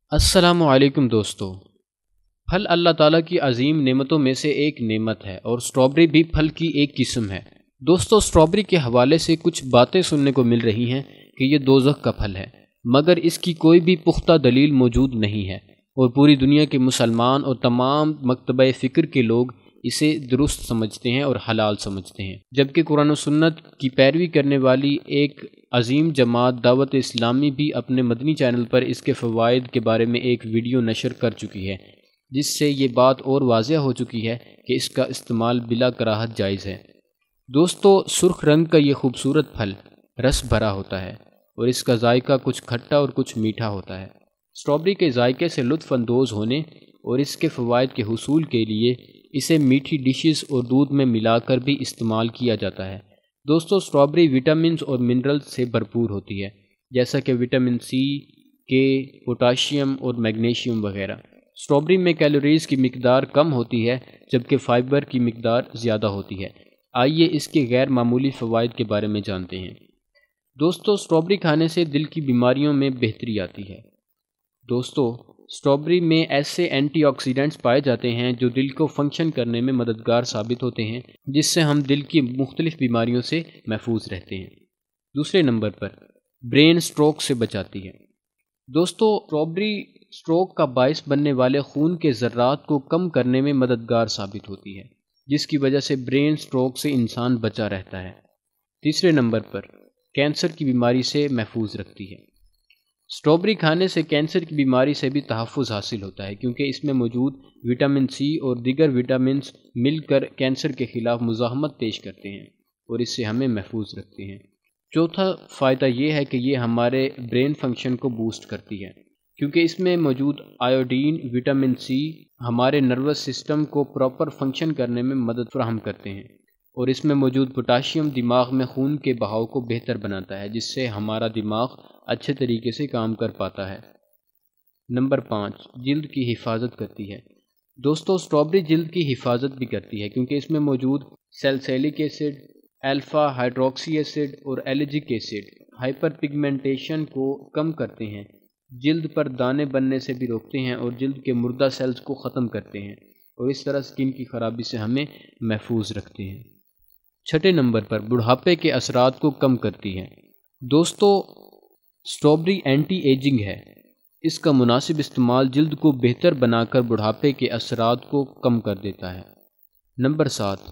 السلام علیکم دوستو۔ پھل اللہ تعالیٰ کی عظیم نعمتوں میں سے ایک نعمت ہے اور اسٹرابری بھی پھل کی ایک قسم ہے۔ دوستو، اسٹرابری کے حوالے سے کچھ باتیں سننے کو مل رہی ہیں کہ یہ دوزخ کا پھل ہے، مگر اس کی کوئی بھی پختہ دلیل موجود نہیں ہے اور پوری دنیا کے مسلمان اور تمام مکتبہ فکر کے لوگ اسے درست سمجھتے ہیں اور حلال سمجھتے ہیں، جبکہ قرآن و سنت کی پیروی کرنے والی ایک عظیم جماعت دعوت اسلامی بھی اپنے مدنی چینل پر اس کے فوائد کے بارے میں ایک ویڈیو نشر کر چکی ہے، جس سے یہ بات اور واضح ہو چکی ہے کہ اس کا استعمال بلا کراہت جائز ہے۔ دوستو، سرخ رنگ کا یہ خوبصورت پھل رس بھرا ہوتا ہے اور اس کا ذائقہ کچھ کھٹا اور کچھ میٹھا ہوتا ہے۔ اسٹرابری کے ذائقے سے لطف اندوز ہونے اور اس کے فوائد کے حصول کے لیے اسے میٹھی ڈشز اور دودھ میں ملا کر بھی استعمال کیا جاتا ہے۔ دوستو، اسٹرابری وٹامنز اور منرلز سے بھرپور ہوتی ہے، جیسا کہ وٹامن سی، کے، پوٹاشیم اور میگنیشیم وغیرہ۔ اسٹرابری میں کیلوریز کی مقدار کم ہوتی ہے جبکہ فائبر کی مقدار زیادہ ہوتی ہے۔ آئیے اس کے غیر معمولی فوائد کے بارے میں جانتے ہیں۔ دوستو، اسٹرابری کھانے سے دل کی بیماریوں میں بہتری آتی ہے۔ دوستو، اسٹرابری میں ایسے اینٹی آکسیڈنٹس پائے جاتے ہیں جو دل کو فنکشن کرنے میں مددگار ثابت ہوتے ہیں، جس سے ہم دل کی مختلف بیماریوں سے محفوظ رہتے ہیں۔ دوسرے نمبر پر برین سٹروک سے بچاتی ہے۔ دوستو، اسٹرابری سٹروک کا باعث بننے والے خون کے ذرات کو کم کرنے میں مددگار ثابت ہوتی ہے، جس کی وجہ سے برین سٹروک سے انسان بچا رہتا ہے۔ تیسرے نمبر پر کینسر کی بیماری سے محفوظ رکھتی ہے۔ اسٹرابری کھانے سے کینسر کی بیماری سے بھی تحفظ حاصل ہوتا ہے، کیونکہ اس میں موجود وٹامن سی اور دیگر وٹامنز مل کر کینسر کے خلاف مزاحمت پیش کرتے ہیں اور اس سے ہمیں محفوظ رکھتے ہیں۔ چوتھا فائدہ یہ ہے کہ یہ ہمارے برین فنکشن کو بوسٹ کرتی ہے، کیونکہ اس میں موجود آیوڈین، وٹامن سی ہمارے نروس سسٹم کو پراپر فنکشن کرنے میں مدد فراہم کرتے ہیں، اور اس میں موجود پوٹاشیم دماغ میں خون کے بہاؤ کو بہتر بناتا ہے، جس سے ہمارا دماغ اچھے طریقے سے کام کر پاتا ہے۔ نمبر 5، جلد کی حفاظت کرتی ہے۔ دوستو، اسٹرابری جلد کی حفاظت بھی کرتی ہے، کیونکہ اس میں موجود salicylic acid, alpha hydroxy acid اور ایلجک ایسڈ ہائپر پگمنٹیشن کو کم کرتے ہیں، جلد پر دانے بننے سے بھی روکتے ہیں اور جلد کے مردہ سیلز کو ختم کرتے ہیں، اور اس طرح سکن کی خرابی سے ہمیں محفوظ رکھتے ہیں۔ چھٹے نمبر پر بڑھاپے کے اثرات کو کم کرتی ہے۔ دوستو، اسٹرابری اینٹی ایجنگ ہے۔ اس کا مناسب استعمال جلد کو بہتر بنا کر بڑھاپے کے اثرات کو کم کر دیتا ہے۔ نمبر 7،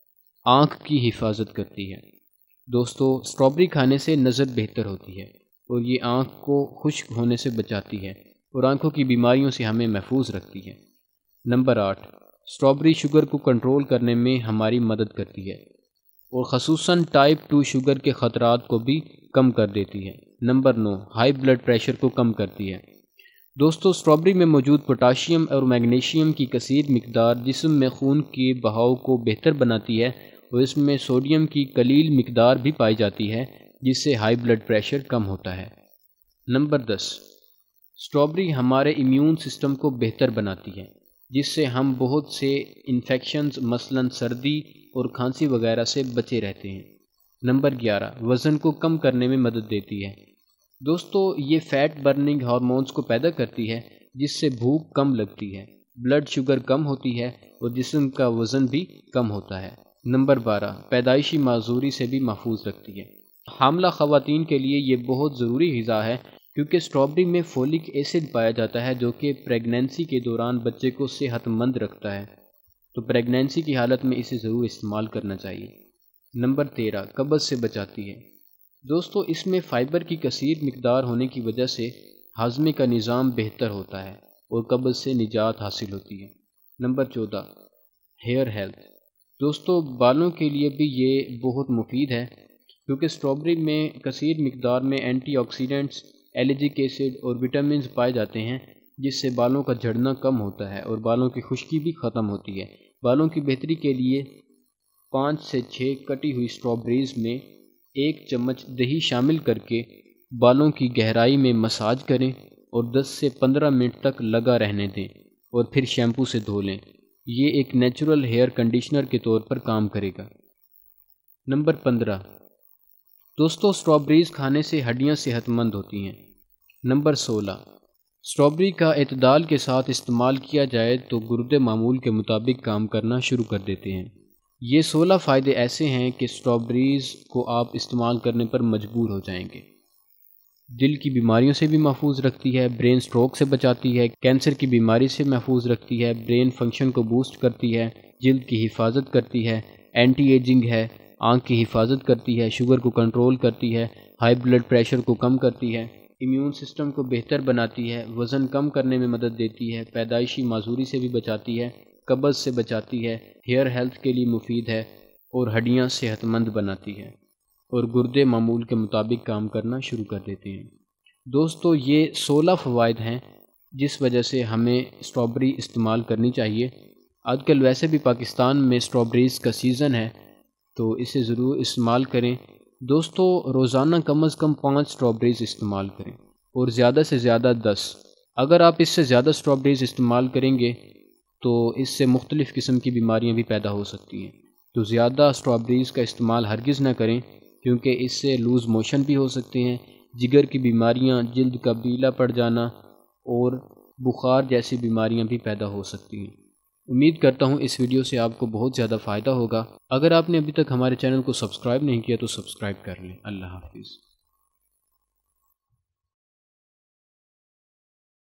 آنکھ کی حفاظت کرتی ہے۔ دوستو، اسٹرابری کھانے سے نظر بہتر ہوتی ہے اور یہ آنکھ کو خشک ہونے سے بچاتی ہے اور آنکھوں کی بیماریوں سے ہمیں محفوظ رکھتی ہے۔ نمبر 8، اسٹرابری شوگر کو کنٹرول کرنے میں ہماری مدد کرتی ہے اور خصوصاً ٹائپ 2 شوگر کے خطرات کو بھی کم کر دیتی ہے۔ نمبر 9، ہائی بلڈ پریشر کو کم کرتی ہے۔ دوستو، اسٹرابری میں موجود پوٹاشیم اور میگنیشیم کی کثیر مقدار جسم میں خون کے بہاؤ کو بہتر بناتی ہے اور اس میں سوڈیم کی قلیل مقدار بھی پائی جاتی ہے، جس سے ہائی بلڈ پریشر کم ہوتا ہے۔ نمبر 10، اسٹرابری ہمارے امیون سسٹم کو بہتر بناتی ہے، جس سے ہم بہت سے انفیکشنز مثلاً سردی اور کھانسی وغیرہ سے بچے رہتے ہیں۔ نمبر 11، وزن کو کم کرنے میں مدد دیتی ہے۔ دوستو، یہ فیٹ برننگ ہارمونز کو پیدا کرتی ہے، جس سے بھوک کم لگتی ہے، بلڈ شوگر کم ہوتی ہے اور جسم کا وزن بھی کم ہوتا ہے۔ نمبر 12، پیدائشی معذوری سے بھی محفوظ رکھتی ہے۔ حاملہ خواتین کے لیے یہ بہت ضروری غذا ہے، کیونکہ اسٹرابری میں فولک ایسڈ پایا جاتا ہے جو کہ پریگنینسی کے دوران بچے کو صحت مند رکھتا ہے، تو پریگنینسی کی حالت میں اسے ضرور استعمال کرنا چاہیے۔ نمبر 13، قبض سے بچاتی ہے۔ دوستو، اس میں فائبر کی کثیر مقدار ہونے کی وجہ سے ہاضمے کا نظام بہتر ہوتا ہے اور قبض سے نجات حاصل ہوتی ہے۔ Number 14، hair health. دوستو، بالوں کے لیے بھی یہ بہت مفید ہے، کیونکہ اسٹرابری میں کثیر مقدار میں اینٹی آکسیڈنٹس، ایلجک ایسڈ اور وٹامنز پائے جاتے ہیں، جس سے بالوں کا جھڑنا کم ہوتا ہے اور بالوں کی خشکی بھی ختم ہوتی ہے۔ بالوں کی بہتری کے لیے 5 سے 6 کٹی ہوئی اسٹرابریز میں 1 چمچ دہی شامل کر کے بالوں کی گہرائی میں مساج کریں اور 10 سے 15 منٹ تک لگا رہنے دیں اور پھر شیمپو سے دھو لیں۔ یہ ایک نیچرل ہیئر کنڈیشنر کے طور پر کام کرے گا۔ نمبر 15، دوستو، اسٹرابریز کھانے سے ہڈیاں صحت مند ہوتی ہیں۔ نمبر 16، اسٹرابری کا اعتدال کے ساتھ استعمال کیا جائے تو گردے معمول کے مطابق کام کرنا شروع کر دیتے ہیں۔ یہ 16 فائدے ایسے ہیں کہ اسٹرابریز کو آپ استعمال کرنے پر مجبور ہو جائیں گے۔ دل کی بیماریوں سے بھی محفوظ رکھتی ہے، برین سٹروک سے بچاتی ہے، کینسر کی بیماری سے محفوظ رکھتی ہے، برین فنکشن کو بوسٹ کرتی ہے، جلد کی حفاظت کرتی ہے، اینٹی ایجنگ ہے، آنکھ کی حفاظت کرتی ہے، شوگر کو کنٹرول کرتی ہے، ہائی بلڈ پریشر کو کم کرتی ہے، امیون سسٹم کو بہتر بناتی ہے، وزن کم کرنے میں مدد دیتی ہے، پیدائشی معذوری سے بھی بچاتی ہے، قبض سے بچاتی ہے، ہیئر ہیلتھ کے لیے مفید ہے اور ہڈیاں صحت مند بناتی ہے اور گردے معمول کے مطابق کام کرنا شروع کر دیتے ہیں۔ دوستو یہ 16 فوائد ہیں جس وجہ سے ہمیں اسٹرابری استعمال کرنی چاہیے۔ آج کل ویسے بھی پاکستان میں اسٹرابریز کا سیزن ہے تو اسے ضرور استعمال کریں۔ دوستو روزانہ کم از کم 5 اسٹرابریز استعمال کریں اور زیادہ سے زیادہ 10۔ اگر آپ اس سے زیادہ اسٹرابریز استعمال کریں گے تو اس سے مختلف قسم کی بیماریاں بھی پیدا ہو سکتی ہیں، تو زیادہ اسٹرابریز کا استعمال ہرگز نہ کریں کیونکہ اس سے لوز موشن بھی ہو سکتے ہیں، جگر کی بیماریاں، جلد کا پیلا پڑ جانا اور بخار جیسی بیماریاں بھی پیدا ہو سکتی ہیں۔ امید کرتا ہوں اس ویڈیو سے آپ کو بہت زیادہ فائدہ ہوگا۔ اگر آپ نے ابھی تک ہمارے چینل کو سبسکرائب نہیں کیا تو سبسکرائب کر لیں۔ اللہ حافظ۔